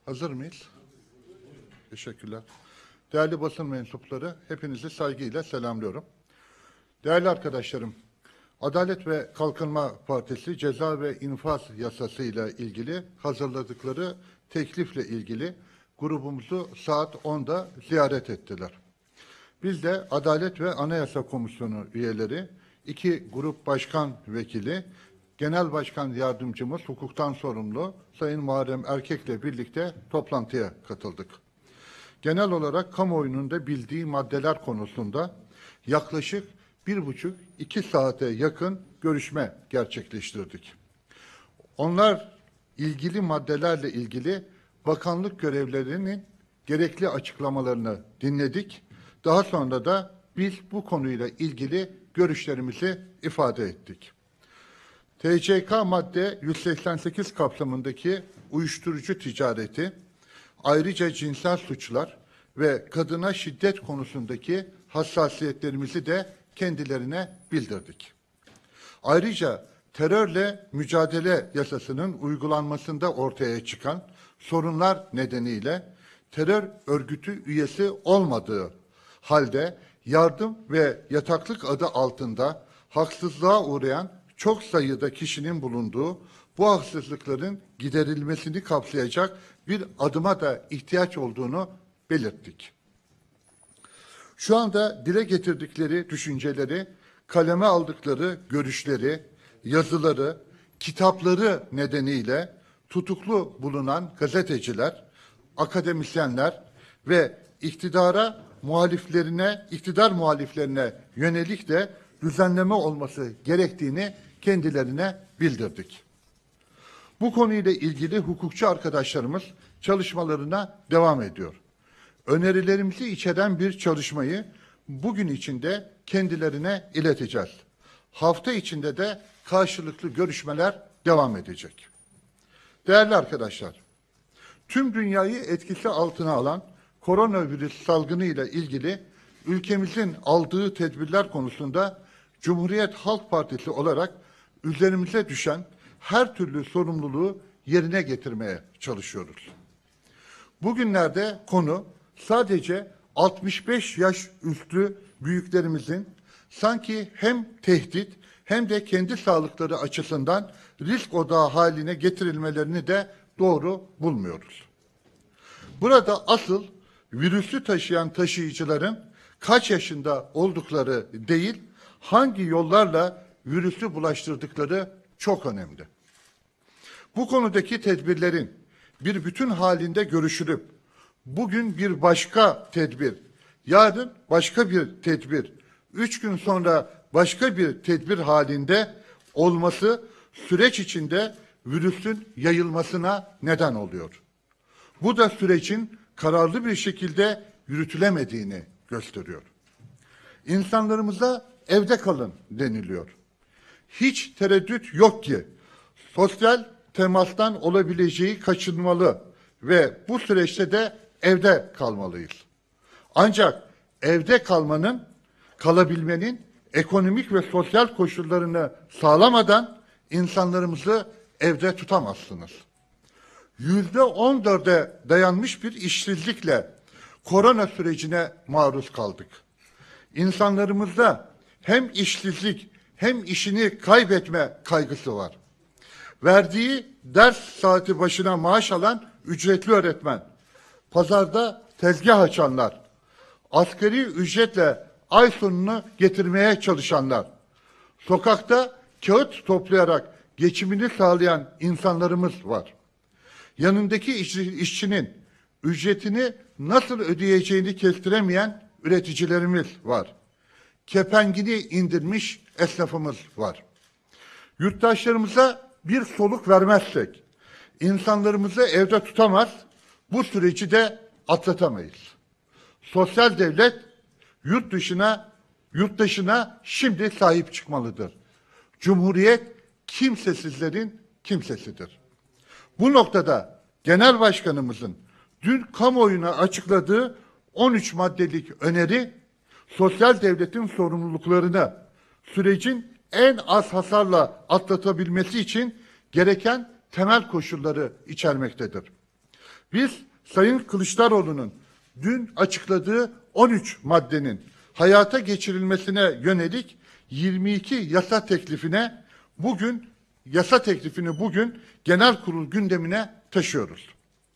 Hazır mıyız? Teşekkürler. Değerli basın mensupları, hepinizi saygıyla selamlıyorum. Değerli arkadaşlarım, Adalet ve Kalkınma Partisi Ceza ve İnfaz Yasası ile ilgili hazırladıkları teklifle ilgili grubumuzu saat 10'da ziyaret ettiler. Biz de Adalet ve Anayasa Komisyonu üyeleri, iki grup başkan vekili, Genel Başkan Yardımcımız, hukuktan sorumlu Sayın Muharrem Erkek'le birlikte toplantıya katıldık. Genel olarak kamuoyunun da bildiği maddeler konusunda yaklaşık 1,5-2 saate yakın görüşme gerçekleştirdik. Onlar ilgili maddelerle ilgili bakanlık görevlilerinin gerekli açıklamalarını dinledik. Daha sonra da biz bu konuyla ilgili görüşlerimizi ifade ettik. TCK madde 188 kapsamındaki uyuşturucu ticareti, ayrıca cinsel suçlar ve kadına şiddet konusundaki hassasiyetlerimizi de kendilerine bildirdik. Ayrıca terörle mücadele yasasının uygulanmasında ortaya çıkan sorunlar nedeniyle terör örgütü üyesi olmadığı halde yardım ve yataklık adı altında haksızlığa uğrayan çok sayıda kişinin bulunduğu bu haksızlıkların giderilmesini kapsayacak bir adıma da ihtiyaç olduğunu belirttik. Şu anda dile getirdikleri düşünceleri, kaleme aldıkları görüşleri, yazıları, kitapları nedeniyle tutuklu bulunan gazeteciler, akademisyenler ve iktidar muhaliflerine yönelik de düzenleme olması gerektiğini kendilerine bildirdik. Bu konuyla ilgili hukukçu arkadaşlarımız çalışmalarına devam ediyor. Önerilerimizi içeren bir çalışmayı bugün içinde kendilerine ileteceğiz. Hafta içinde de karşılıklı görüşmeler devam edecek. Değerli arkadaşlar, tüm dünyayı etkisi altına alan koronavirüs salgını ile ilgili ülkemizin aldığı tedbirler konusunda Cumhuriyet Halk Partisi olarak üzerimize düşen her türlü sorumluluğu yerine getirmeye çalışıyoruz. Bugünlerde konu sadece 65 yaş üstü büyüklerimizin sanki hem tehdit hem de kendi sağlıkları açısından risk odağı haline getirilmelerini de doğru bulmuyoruz. Burada asıl virüsü taşıyan taşıyıcıların kaç yaşında oldukları değil, hangi yollarla virüsü bulaştırdıkları çok önemli. Bu konudaki tedbirlerin bir bütün halinde görüşülüp, bugün bir başka tedbir, yarın başka bir tedbir, 3 gün sonra başka bir tedbir halinde olması süreç içinde virüsün yayılmasına neden oluyor. Bu da sürecin kararlı bir şekilde yürütülemediğini gösteriyor. İnsanlarımıza evde kalın deniliyor. Hiç tereddüt yok ki sosyal temastan olabileceği kaçınmalı ve bu süreçte de evde kalmalıyız. Ancak evde kalabilmenin ekonomik ve sosyal koşullarını sağlamadan insanlarımızı evde tutamazsınız. %14'e dayanmış bir işsizlikle korona sürecine maruz kaldık. İnsanlarımızda hem işsizlik hem işini kaybetme kaygısı var. Verdiği ders saati başına maaş alan ücretli öğretmen, pazarda tezgah açanlar, asgari ücretle ay sonunu getirmeye çalışanlar, sokakta kağıt toplayarak geçimini sağlayan insanlarımız var. Yanındaki işçinin ücretini nasıl ödeyeceğini kestiremeyen üreticilerimiz var. Kepengini indirmiş esnafımız var. Yurttaşlarımıza bir soluk vermezsek, insanlarımızı evde tutamaz, bu süreci de atlatamayız. Sosyal devlet yurttaşına şimdi sahip çıkmalıdır. Cumhuriyet kimsesizlerin kimsesidir. Bu noktada Genel Başkanımızın dün kamuoyuna açıkladığı 13 maddelik öneri, sosyal devletin sorumluluklarını sürecin en az hasarla atlatabilmesi için gereken temel koşulları içermektedir. Biz Sayın Kılıçdaroğlu'nun dün açıkladığı 13 maddenin hayata geçirilmesine yönelik 22 yasa teklifini bugün Genel Kurul gündemine taşıyoruz.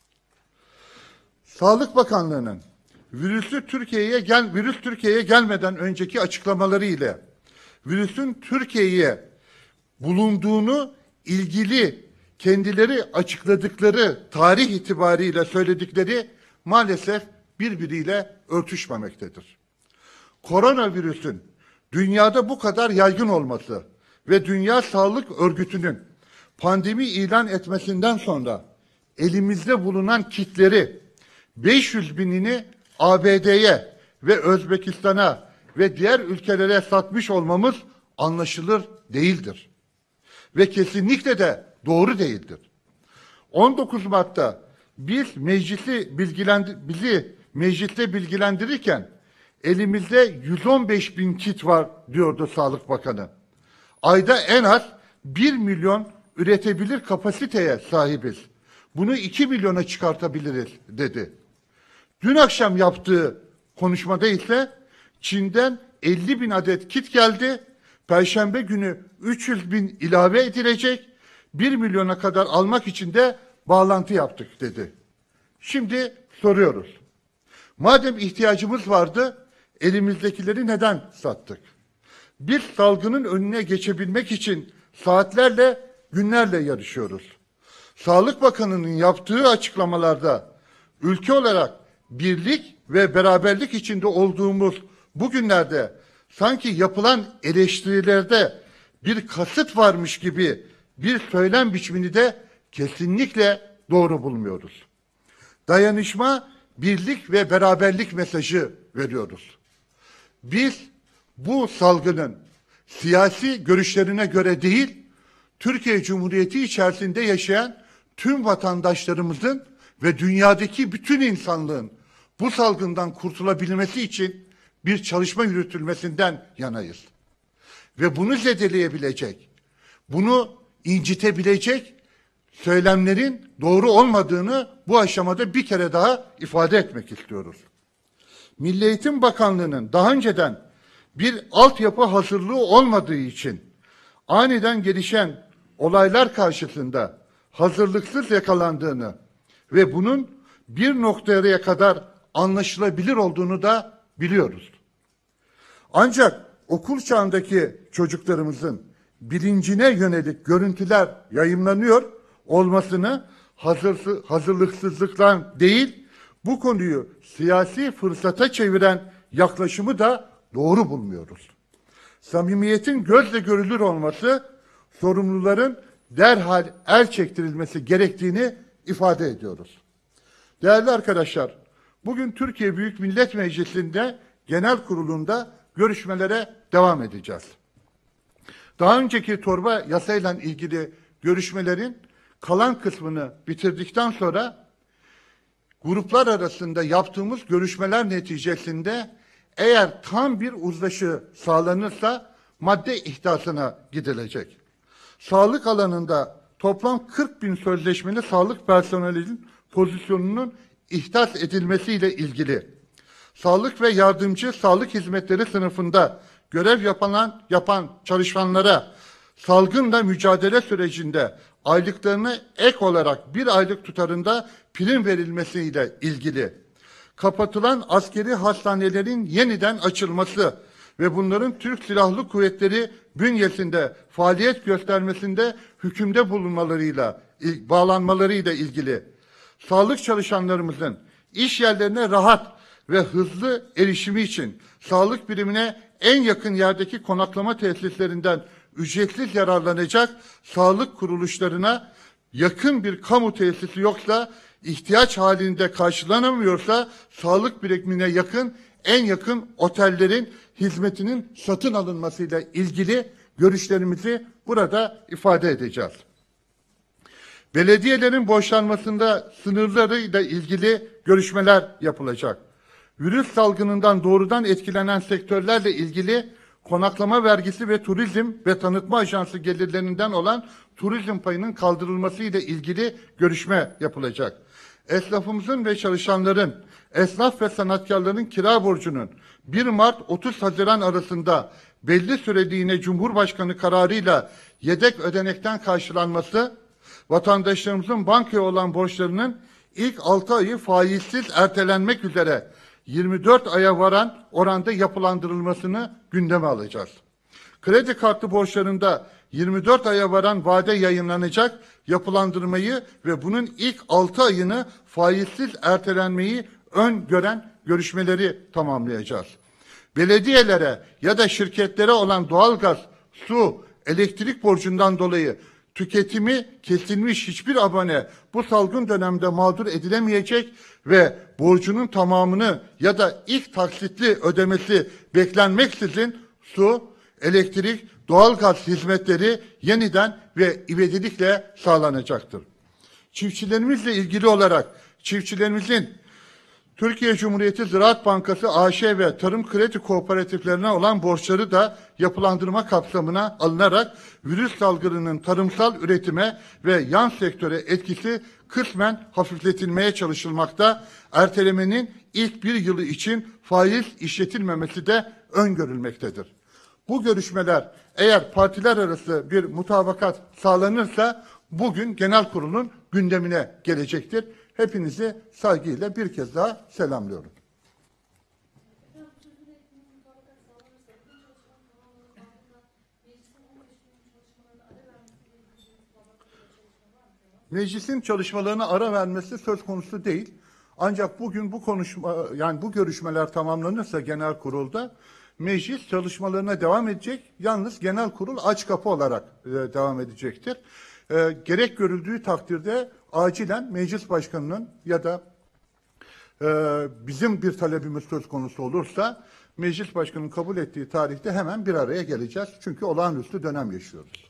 Sağlık Bakanlığı'nın virüs Türkiye'ye gelmeden önceki açıklamaları ile virüsün Türkiye'ye bulunduğunu ilgili kendileri açıkladıkları tarih itibariyle söyledikleri maalesef birbiriyle örtüşmemektedir. Koronavirüsün dünyada bu kadar yaygın olması ve Dünya Sağlık Örgütü'nün pandemi ilan etmesinden sonra elimizde bulunan kitleri 500 binini ABD'ye ve Özbekistan'a ve diğer ülkelere satmış olmamız anlaşılır değildir. Ve kesinlikle de doğru değildir. 19 Mart'ta bizi mecliste bilgilendirirken elimizde 115 bin kit var diyordu Sağlık Bakanı. Ayda en az 1 milyon üretebilir kapasiteye sahibiz. Bunu 2 milyona çıkartabiliriz dedi. Dün akşam yaptığı konuşmada ise Çin'den 50 bin adet kit geldi. Perşembe günü 300 bin ilave edilecek. 1 milyona kadar almak için de bağlantı yaptık dedi. Şimdi soruyoruz. Madem ihtiyacımız vardı, elimizdekileri neden sattık? Biz salgının önüne geçebilmek için saatlerle, günlerle yarışıyoruz. Sağlık Bakanı'nın yaptığı açıklamalarda ülke olarak birlik ve beraberlik içinde olduğumuz bu günlerde sanki yapılan eleştirilerde bir kasıt varmış gibi bir söylem biçimini de kesinlikle doğru bulmuyoruz. Dayanışma, birlik ve beraberlik mesajı veriyoruz. Biz bu salgının siyasi görüşlerine göre değil, Türkiye Cumhuriyeti içerisinde yaşayan tüm vatandaşlarımızın ve dünyadaki bütün insanlığın bu salgından kurtulabilmesi için bir çalışma yürütülmesinden yanayız. Ve bunu zedeleyebilecek, bunu incitebilecek söylemlerin doğru olmadığını bu aşamada bir kere daha ifade etmek istiyoruz. Milli Eğitim Bakanlığı'nın daha önceden bir altyapı hazırlığı olmadığı için aniden gelişen olaylar karşısında hazırlıksız yakalandığını ve bunun bir noktaya kadar anlaşılabilir olduğunu da biliyoruz. Ancak okul çağındaki çocuklarımızın bilincine yönelik görüntüler yayımlanıyor olmasını hazırlıksızlıktan değil, bu konuyu siyasi fırsata çeviren yaklaşımı da doğru bulmuyoruz. Samimiyetin gözle görülür olması, sorumluların derhal el çektirilmesi gerektiğini ifade ediyoruz. Değerli arkadaşlar, bugün Türkiye Büyük Millet Meclisi'nde genel kurulunda görüşmelere devam edeceğiz. Daha önceki torba yasayla ilgili görüşmelerin kalan kısmını bitirdikten sonra gruplar arasında yaptığımız görüşmeler neticesinde eğer tam bir uzlaşı sağlanırsa madde ihtasına gidilecek. Sağlık alanında toplam 40 bin sözleşmeli sağlık personelinin pozisyonunun ihtas edilmesiyle ilgili sağlık ve yardımcı sağlık hizmetleri sınıfında görev yapan çalışanlara salgınla mücadele sürecinde aylıklarına ek olarak 1 aylık tutarında prim verilmesiyle ilgili kapatılan askeri hastanelerin yeniden açılması ve bunların Türk Silahlı Kuvvetleri bünyesinde faaliyet göstermesinde hükümde bağlanmalarıyla ilgili sağlık çalışanlarımızın iş yerlerine rahat ve hızlı erişimi için sağlık birimine en yakın yerdeki konaklama tesislerinden ücretsiz yararlanacak sağlık kuruluşlarına yakın bir kamu tesisi yoksa, ihtiyaç halinde karşılanamıyorsa sağlık birimine yakın en yakın otellerin hizmetinin satın alınmasıyla ilgili görüşlerimizi burada ifade edeceğiz. Belediyelerin borçlanmasında sınırlarıyla ilgili görüşmeler yapılacak. Virüs salgınından doğrudan etkilenen sektörlerle ilgili konaklama vergisi ve turizm ve tanıtma ajansı gelirlerinden olan turizm payının kaldırılması ile ilgili görüşme yapılacak. esnafımızın ve çalışanların, esnaf ve sanatkarların kira borcunun 1 Mart-30 Haziran arasında belli süreliğine Cumhurbaşkanı kararıyla yedek ödenekten karşılanması, vatandaşlarımızın bankaya olan borçlarının ilk 6 ayı faizsiz ertelenmek üzere 24 aya varan oranda yapılandırılmasını gündeme alacağız. Kredi kartı borçlarında 24 aya varan vade yayınlanacak, yapılandırmayı ve bunun ilk 6 ayını faizsiz ertelenmeyi öngören görüşmeleri tamamlayacağız. Belediyelere ya da şirketlere olan doğalgaz, su, elektrik borcundan dolayı tüketimi kesilmiş hiçbir abone bu salgın dönemde mağdur edilemeyecek ve borcunun tamamını ya da ilk taksitli ödemesi beklenmeksizin su, elektrik, doğalgaz hizmetleri yeniden ve ivedilikle sağlanacaktır. Çiftçilerimizle ilgili olarak çiftçilerimizin Türkiye Cumhuriyeti Ziraat Bankası AŞ ve tarım kredi kooperatiflerine olan borçları da yapılandırma kapsamına alınarak virüs salgınının tarımsal üretime ve yan sektöre etkisi kısmen hafifletilmeye çalışılmakta. Ertelemenin ilk bir yılı için faiz işletilmemesi de öngörülmektedir. Bu görüşmeler eğer partiler arası bir mutabakat sağlanırsa bugün genel kurulun gündemine gelecektir. Hepinizi saygıyla bir kez daha selamlıyorum. Meclisin çalışmalarına ara vermesi söz konusu değil. Ancak bugün bu konuşma, yani bu görüşmeler tamamlanırsa genel kurulda meclis çalışmalarına devam edecek. Yalnız genel kurul aç kapı olarak devam edecektir. Gerek görüldüğü takdirde acilen meclis başkanının ya da bizim bir talebimiz söz konusu olursa meclis başkanının kabul ettiği tarihte hemen bir araya geleceğiz. Çünkü olağanüstü dönem yaşıyoruz.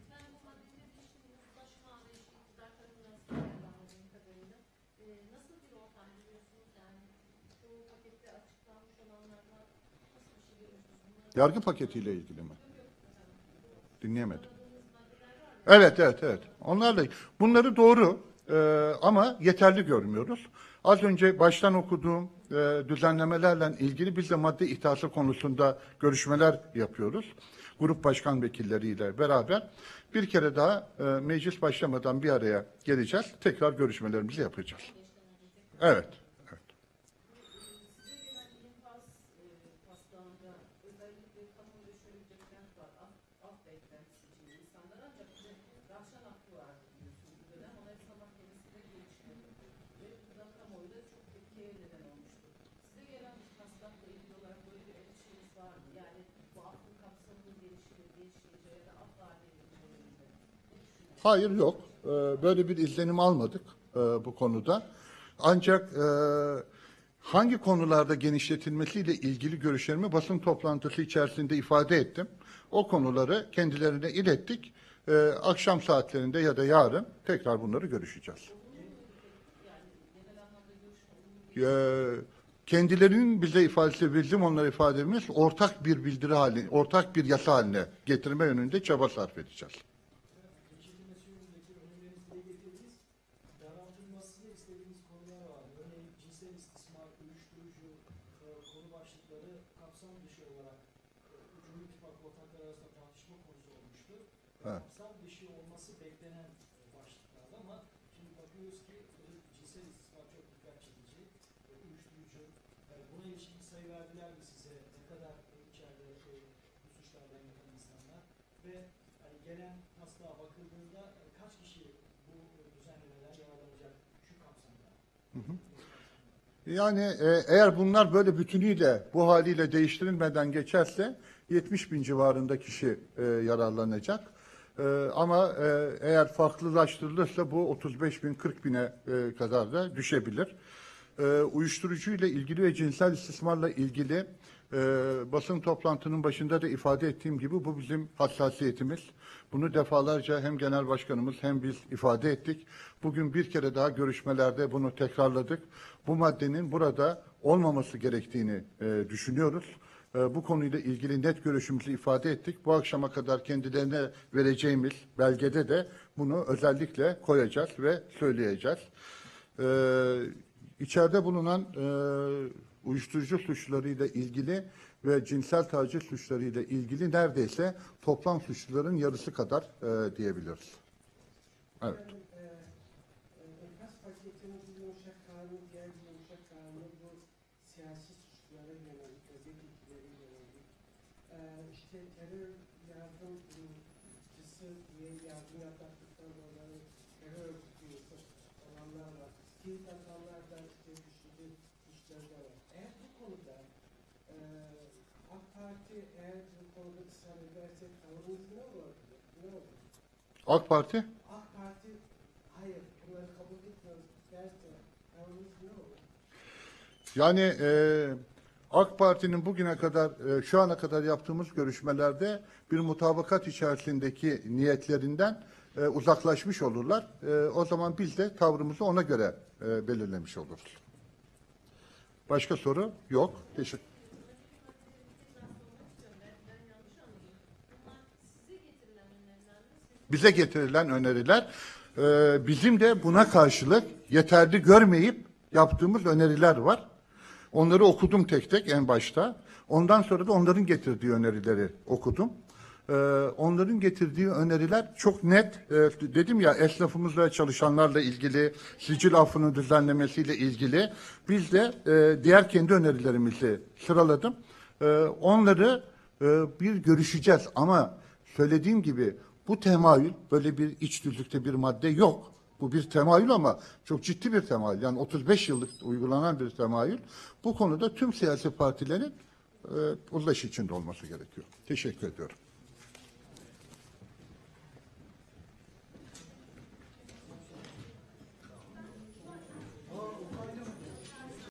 Yargı paketiyle ilgili mi? Dinleyemedim. Evet. Onlarla bunları doğru ama yeterli görmüyoruz. Az önce baştan okuduğum düzenlemelerle ilgili biz de madde ithası konusunda görüşmeler yapıyoruz. Grup başkan vekilleriyle beraber bir kere daha meclis başlamadan bir araya geleceğiz. Tekrar görüşmelerimizi yapacağız. Evet. Hayır yok. Böyle bir izlenim almadık bu konuda. Ancak hangi konularda genişletilmesiyle ilgili görüşlerimi basın toplantısı içerisinde ifade ettim. O konuları kendilerine ilettik. Akşam saatlerinde ya da yarın tekrar bunları görüşeceğiz. Kendilerinin bize ifadesi, bizim onlara ifademiz ortak bir bildiri haline, ortak bir yasa haline getirme yönünde çaba sarf edeceğiz. Kapsam dışı olması beklenen başlıklar ama şimdi bakıyoruz ki cinsel istismar çok dikkat çekici, uyuşturucu. Buna ilişkin sayı verdiler mi size? Ne kadar içeride bu suçlardan yapan insanlar? Ve hani gelen taslağa bakıldığında kaç kişi bu düzenlemeler yararlanacak şu kapsamda? Yani eğer bunlar böyle bütünüyle bu haliyle değiştirilmeden geçerse 70 bin civarında kişi yararlanacak. Ama eğer farklılaştırılırsa bu 35 bin 40 bine kadar da düşebilir. Uyuşturucu ile ilgili ve cinsel istismarla ilgili basın toplantının başında da ifade ettiğim gibi bu bizim hassasiyetimiz. Bunu defalarca hem genel başkanımız hem biz ifade ettik. Bugün bir kere daha görüşmelerde bunu tekrarladık. Bu maddenin burada olmaması gerektiğini düşünüyoruz. Bu konuyla ilgili net görüşümüzü ifade ettik. Bu akşama kadar kendilerine vereceğimiz belgede de bunu özellikle koyacağız ve söyleyeceğiz. içeride bulunan uyuşturucu suçlarıyla ilgili ve cinsel taciz suçlarıyla ilgili neredeyse toplam suçluların yarısı kadar diyebiliriz. Evet. Enkaz paketinin bu yumuşak kanunu, diğer bir yumuşak kanunu bu siyasi suçlara yönelik, gazetecilere yönelik, işte terör yardımcısı diye yardım yaptıktan dolayı terör örgütü olanlar var. Tweet atanlar da işte düşünce suçları var. Eğer bu konuda AK Parti eğer bu konuda ısrar ederse tavrınız ne olabilir? Ne olur? AK Parti AK Parti hayır bunları kabul etmiyoruz derse tavrınız ne olur? yani AK Parti'nin bugüne kadar şu ana kadar yaptığımız görüşmelerde bir mutabakat içerisindeki niyetlerinden uzaklaşmış olurlar. O zaman biz de tavrımızı ona göre belirlemiş oluruz. Başka soru yok. Teşekkür. Bize getirilen öneriler bizim de buna karşılık yeterli görmeyip yaptığımız öneriler var. Onları okudum tek tek en başta. Ondan sonra da onların getirdiği önerileri okudum. Onların getirdiği öneriler çok net. Dedim ya esnafımızla çalışanlarla ilgili, sicil affının düzenlemesiyle ilgili. Biz de diğer kendi önerilerimizi sıraladım. Onları bir görüşeceğiz ama söylediğim gibi bu temayül böyle bir iç düzlükte bir madde yok. Bu bir temayül ama çok ciddi bir temayül. Yani 35 yıllık uygulanan bir temayül. Bu konuda tüm siyasi partilerin uzlaşı içinde olması gerekiyor. Teşekkür ediyorum.